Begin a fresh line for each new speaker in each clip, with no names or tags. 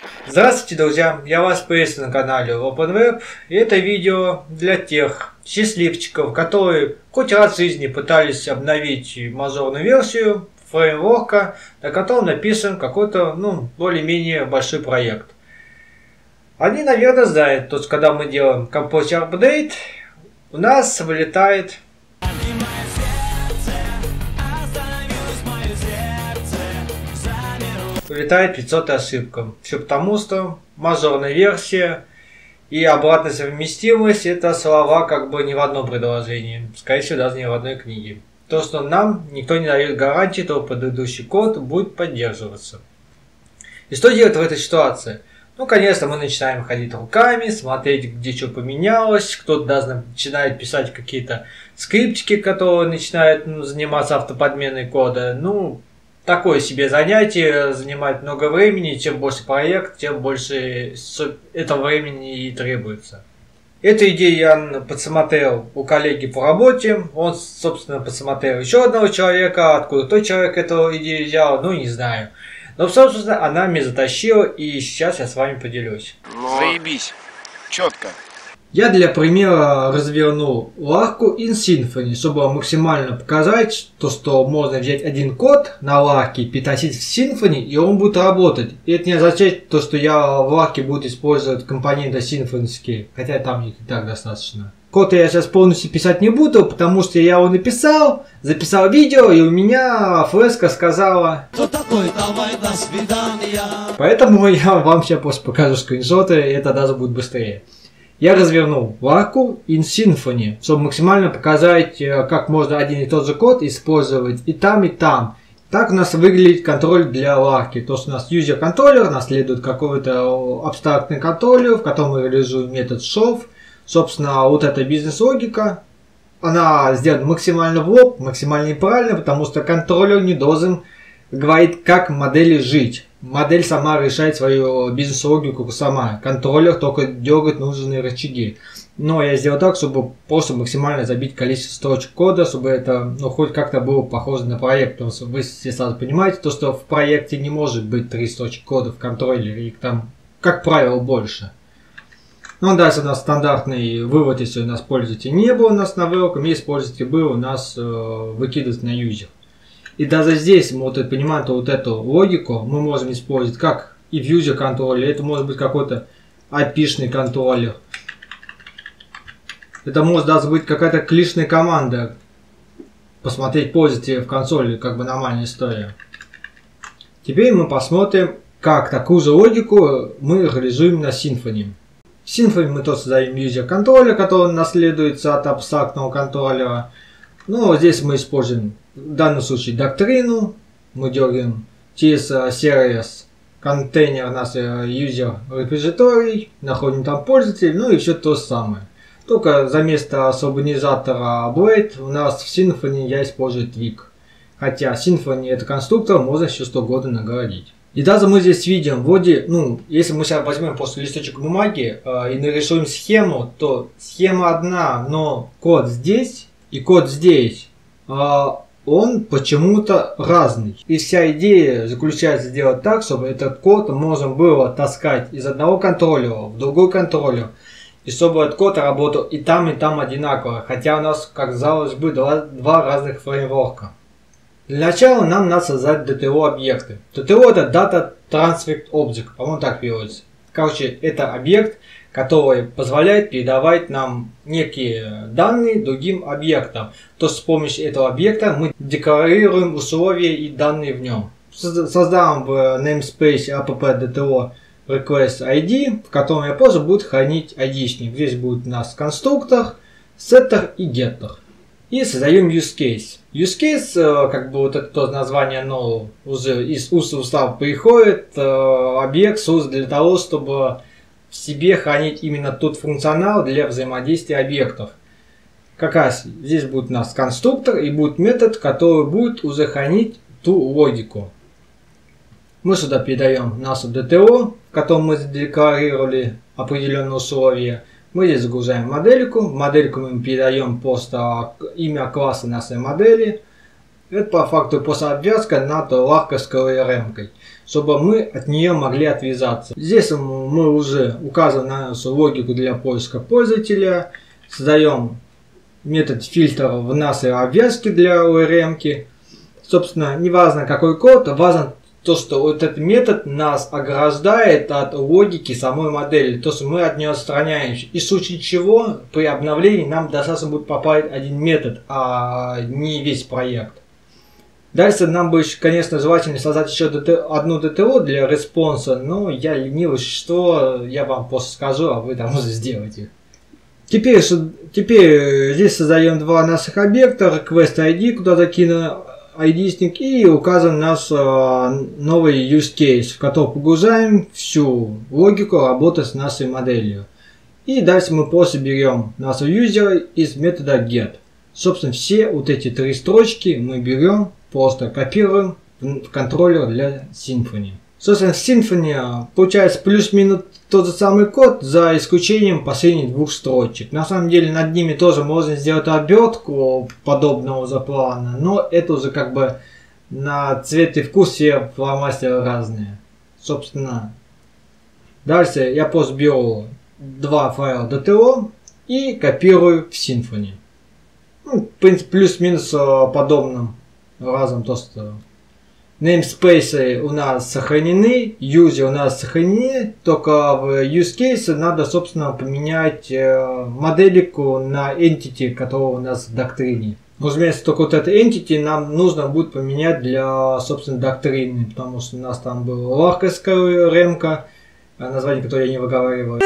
Здравствуйте, друзья! Я вас приветствую на канале OpenWeb. И это видео для тех счастливчиков, которые хоть раз в жизни пытались обновить мажорную версию фреймворка, на котором написан какой-то, более-менее большой проект. Они, наверное, знают, то, что когда мы делаем Composer Update, у нас вылетает вылетает 500 ошибка. Все потому, что мажорная версия и обратная совместимость — это слова как бы не в одном предложении. Скорее всего, даже не в одной книге. То, что нам никто не дает гарантии, то предыдущий код будет поддерживаться. И что делать в этой ситуации? Конечно, мы начинаем ходить руками, смотреть, где что поменялось. Кто-то даже начинает писать какие-то скриптики, которые начинают заниматься автоподменой кода. Такое себе занятие, занимает много времени. Чем больше проект, тем больше этого времени и требуется. Эту идею я подсмотрел у коллеги по работе. Он, собственно, подсмотрел еще одного человека. Откуда тот человек эту идею взял, не знаю. Но, собственно, она меня затащила, и сейчас я с вами поделюсь.
Заебись. Четко.
Я для примера развернул Lark in Symfony, чтобы максимально показать то, что можно взять один код на Lark, перетащить в Symfony, и он будет работать. И это не означает то, что я в Lark буду использовать компоненты симфонские, хотя там их и так достаточно. Код я сейчас полностью писать не буду, потому что я его написал, записал видео, и у меня флешка сказала: "Кто такой? Давай, до свидания". Поэтому я вам сейчас просто покажу скриншоты, и это даже будет быстрее. Я развернул Lark in Symfony, чтобы максимально показать, как можно один и тот же код использовать и там, и там. Так у нас выглядит контроль для Lark. То, что у нас user контроллер, наследует какой-то абстрактный контроллер, в котором мы реализуем метод show. Собственно, вот эта бизнес-логика, она сделана максимально в лоб, максимально неправильно, потому что контроллер не должен говорить, как модели жить. Модель сама решает свою бизнес-логику сама. Контроллер только дергает нужные рычаги. Но я сделал так, чтобы просто максимально забить количество строчек кода, чтобы это хоть как-то было похоже на проект. Потому что вы все сразу понимаете, то, что в проекте не может быть 3 строчки кода в контроллере. Их там, как правило, больше. Дальше у нас стандартный вывод, если у нас пользователя не было у нас на welcome, если пользователь был, у нас выкидывать на user. И даже здесь мы понимаем, что вот эту логику мы можем использовать как и в user контроллере. Это может быть какой-то API-шный контроллер. Это может даже быть какая-то клишная команда. Посмотреть пользователя в консоли, как бы нормальная история. Теперь мы посмотрим, как такую же логику мы реализуем на Symfony. В Symfony мы тоже создаем user контроллер, который наследуется от абстрактного контроллера. Здесь мы используем в данном случае доктрину. Мы дергаем через сервис контейнер наш user repository, находим там пользователь, и все то же самое. Только за место саборганизатора Blade у нас в Symfony я использую Twig. Хотя Symfony это конструктор, можно еще 100 года наградить. И даже мы здесь видим, вроде, если мы сейчас возьмем просто листочек бумаги и нарисуем схему, то схема одна, но код здесь и код здесь, он почему-то разный. И вся идея заключается сделать так, чтобы этот код можно было таскать из одного контроллера в другой контроллер. И чтобы этот код работал и там одинаково. Хотя у нас, как казалось бы, два разных фреймворка. Для начала нам надо создать DTO объекты. DTO это Data Transfer Object, по-моему так переводится. Это объект, который позволяет передавать нам некие данные другим объектам. То есть с помощью этого объекта мы декларируем условия и данные в нем. Создам в namespace app.dto request ID, в котором я позже буду хранить ID-шник. Здесь будет у нас конструктор, setter и getter. И создаем use case. Use case, вот это название, уже из уст в уста приходит. Объект создан для того, чтобы в себе хранить именно тот функционал для взаимодействия объектов. Как раз здесь будет у нас конструктор и будет метод, который будет уже хранить ту логику. Мы сюда передаем нашу DTO, в котором мы задекларировали определенные условия. Мы здесь загружаем модельку. В модельку мы передаем просто имя класса нашей модели. Это по факту просто обвязка над ларковской ORM-кой. чтобы мы от нее могли отвязаться. Здесь мы уже указываем нашу логику для поиска пользователя, создаем метод фильтра вноса и обвязки для ORM-ки. Собственно, не важно какой код, важно то, что вот этот метод нас ограждает от логики самой модели, то, что мы от нее отстраняемся. И в случае чего, при обновлении нам достаточно будет поправить один метод, а не весь проект. Дальше нам будет, конечно, желательно создать еще одну ДТО для респонса, но я ленивый, что я вам просто скажу, а вы там уже сделаете. Теперь здесь создаем два наших объекта, Quest ID, куда закину ID-сник, и указан наш новый use case, в который погружаем всю логику работы с нашей моделью. И дальше мы просто берем нашего юзера из метода get. Собственно, все вот эти три строчки мы берем, просто копируем в контроллер для Symfony. Собственно, в Symfony получается плюс-минус тот же самый код, за исключением последних двух строчек. На самом деле над ними тоже можно сделать обертку подобного же плана, но это уже как бы на цвет и вкус все фломастеры разные. Собственно, дальше я просто беру два файла DTO и копирую в Symfony. Ну, в принципе, плюс-минус подобным разом то, что namespace у нас сохранены, user у нас сохранены, только в use case надо, собственно, поменять моделику на entity, которая у нас в доктрине. Разумеется, только вот это entity нам нужно будет поменять для, собственно, доктрины, потому что у нас там была ларковская ремка, название которое я не выговариваю.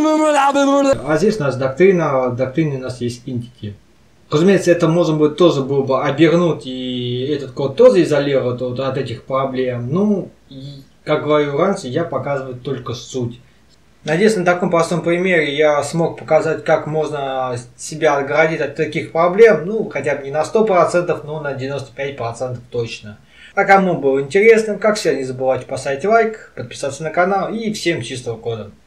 А здесь у нас доктрина, в доктрине у нас есть entity. Разумеется, это можно будет тоже было бы обернуть и этот код тоже изолировать вот от этих проблем. Ну, и, как говорю раньше, я показываю только суть. Надеюсь, на таком простом примере я смог показать, как можно себя оградить от таких проблем. Ну, хотя бы не на 100%, но на 95% точно. А кому было интересно, как всегда, не забывайте поставить лайк, подписаться на канал и всем чистого кода.